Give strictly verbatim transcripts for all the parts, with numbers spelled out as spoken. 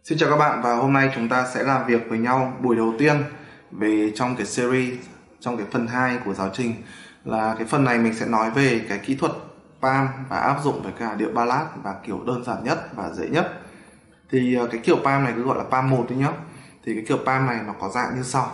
Xin chào các bạn, và hôm nay chúng ta sẽ làm việc với nhau buổi đầu tiên về trong cái series, trong cái phần hai của giáo trình. Là cái phần này mình sẽ nói về cái kỹ thuật palm và áp dụng với cả điệu ballad và kiểu đơn giản nhất và dễ nhất. Thì cái kiểu palm này cứ gọi là palm một đi nhé. Thì cái kiểu palm này nó có dạng như sau.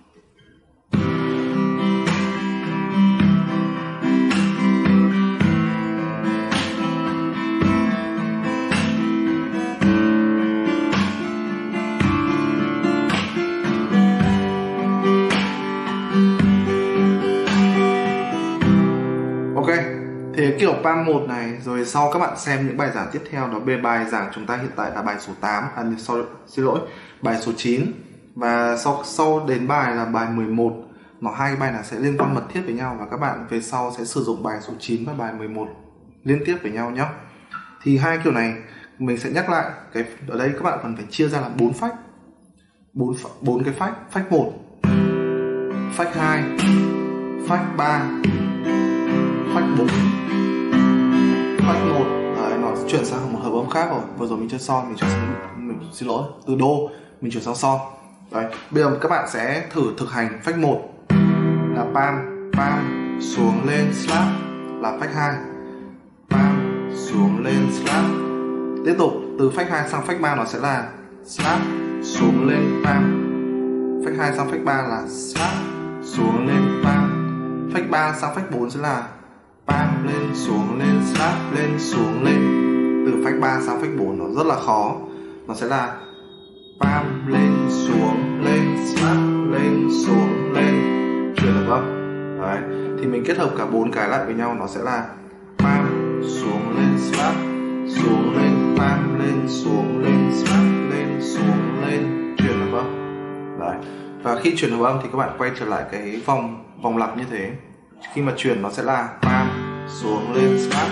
Ok, thì cái kiểu palm một này rồi sau các bạn xem những bài giảng tiếp theo, đó về bài giảng chúng ta hiện tại là bài số tám, à, sau, xin lỗi, bài số chín. Và sau sau đến bài là bài mười một. Nó hai cái bài này sẽ liên quan mật thiết với nhau, và các bạn về sau sẽ sử dụng bài số chín và bài mười một liên tiếp với nhau nhé. Thì hai kiểu này mình sẽ nhắc lại, cái ở đây các bạn cần phải chia ra là bốn phách. bốn bốn cái phách, phách một, phách hai, phách ba, phách bốn, phách một. Đấy, nó chuyển sang một hợp âm khác rồi. Vừa rồi mình chơi son, mình chuyển sang, mình xin lỗi, từ đô mình chuyển sang son. Đấy, bây giờ các bạn sẽ thử thực hành phách một là palm, palm xuống lên slap là phách hai, palm xuống lên slap. Tiếp tục từ phách hai sang phách ba nó sẽ là slap xuống lên palm, phách hai sang phách ba là slap xuống lên palm, phách ba sang phách bốn sẽ là palm lên xuống lên slap lên xuống lên. Từ phách ba sang phách bốn nó rất là khó, nó sẽ là palm lên xuống lên slap lên xuống lên, chuyển được không? Đấy, thì mình kết hợp cả bốn cái lại với nhau nó sẽ là palm xuống lên slap xuống lên, palm lên xuống lên slap lên xuống lên, chuyển được không? Đấy, và khi chuyển hợp âm thì các bạn quay trở lại cái vòng vòng lặp như thế. Khi mà chuyển nó sẽ là palm xuống lên slap.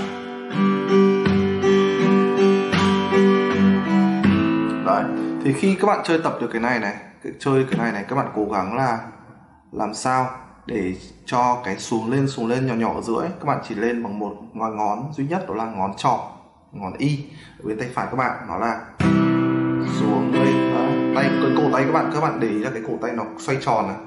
Đấy, thì khi các bạn chơi tập được cái này này, chơi cái này này, các bạn cố gắng là làm sao để cho cái xuống lên xuống lên nhỏ nhỏ ở giữa ấy, các bạn chỉ lên bằng một ngón ngón duy nhất, đó là ngón trỏ, ngón y ở bên tay phải các bạn, nó là xuống lên. Đấy, tay cái cổ tay các bạn các bạn để ý là cái cổ tay nó xoay tròn này.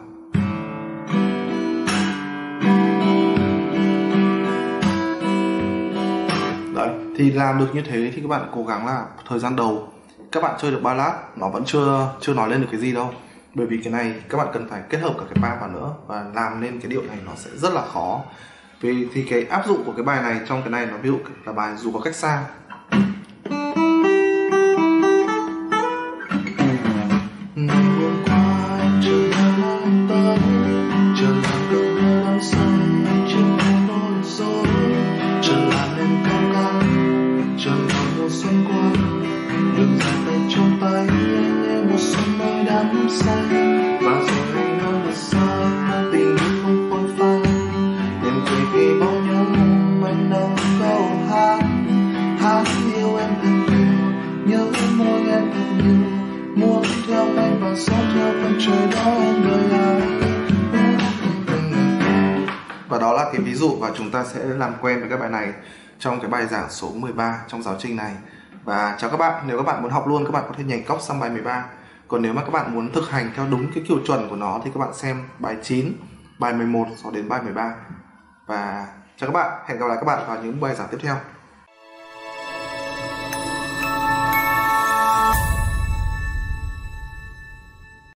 Đấy, thì làm được như thế thì các bạn cố gắng là thời gian đầu các bạn chơi được ballad nó vẫn chưa chưa nói lên được cái gì đâu, bởi vì cái này các bạn cần phải kết hợp cả cái palm vào nữa, và làm nên cái điệu này nó sẽ rất là khó. Vì thì cái áp dụng của cái bài này trong cái này nó ví dụ là bài dù có cách xa. Và đó là cái ví dụ, và chúng ta sẽ làm quen với các bài này trong cái bài giảng số mười ba trong giáo trình này. Và chào các bạn, nếu các bạn muốn học luôn các bạn có thể nhảy cóc sang bài mười ba. Còn nếu mà các bạn muốn thực hành theo đúng cái kiểu chuẩn của nó thì các bạn xem bài chín, bài mười một rồi đến bài mười ba. Và chào các bạn, hẹn gặp lại các bạn vào những bài giảng tiếp theo.